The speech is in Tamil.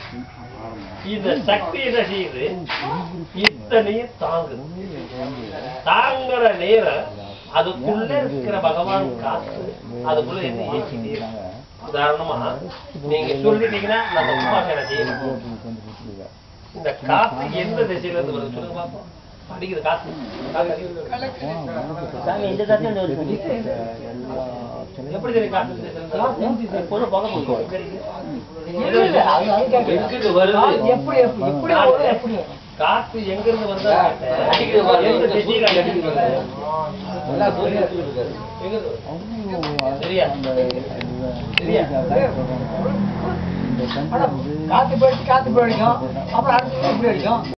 இந்த சக்தி என்ன செய்யுது? இத்தனையும் தாங்குது. தாங்குற நேரம் அதுக்குள்ள இருக்கிற பகவான் காத்து அதுக்குள்ள இருந்து இயக்கிட்டே இருக்கு. உதாரணமா நீங்க சொல்லிட்டீங்கன்னா நம்ம உபாசனை செய்யணும். இந்த காத்து எந்த திசையில இருந்து வருது சொல்லுங்க பாப்போம். அடிக்குது காத்து. இந்த காத்து எப்படி தெரியும் காத்து பொருள் பார்க்க முடியும். காத்து எங்க இருந்து வந்தா எந்த திசையில சரியா சரியா காத்து போயிடுச்சு காத்து போயிடும் அப்புறம் அடுத்து எப்படி அடிக்கும்.